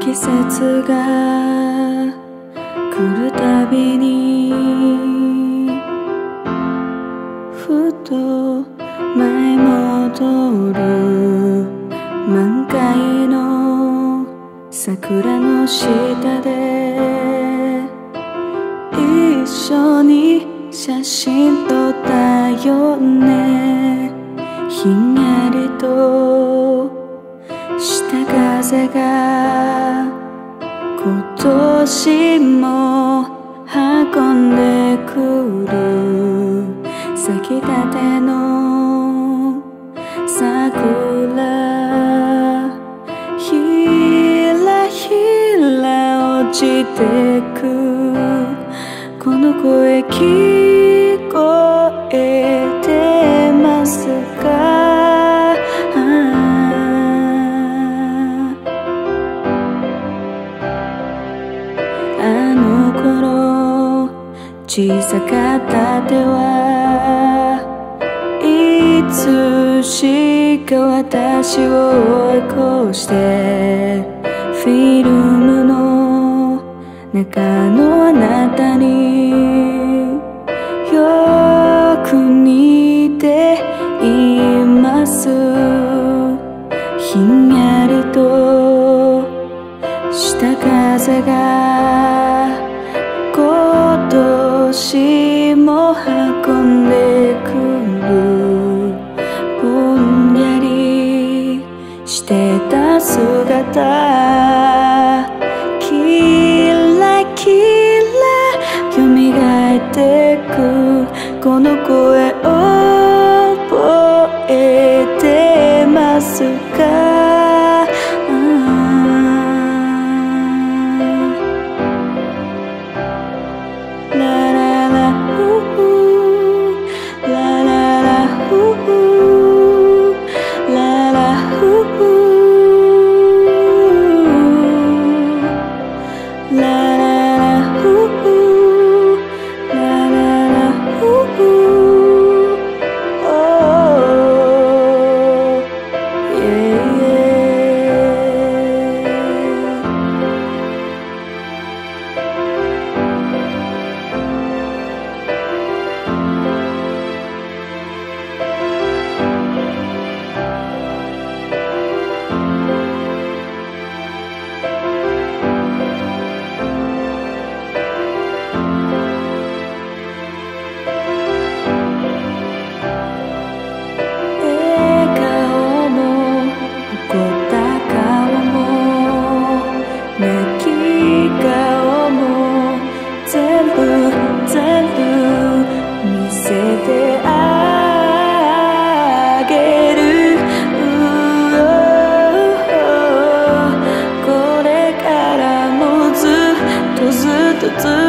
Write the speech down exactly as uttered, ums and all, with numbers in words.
季節が来るたびにふと舞い戻る満開の桜の下で一緒に写真撮ったよね。ひんやりとした風が今年も運んでくる。咲きたての桜ひらひら落ちてく。この声聞こえてますか？あの頃小さかった手はいつしか私を追い越してフィルムの中のあなたによく似ています。ひんやりとした風が今年も運んでくる。ぼんやりしてた姿キラキラ蘇ってく。この声覚えてますか？ラララフフラララフフララフフラララフフラララフフ。ずっと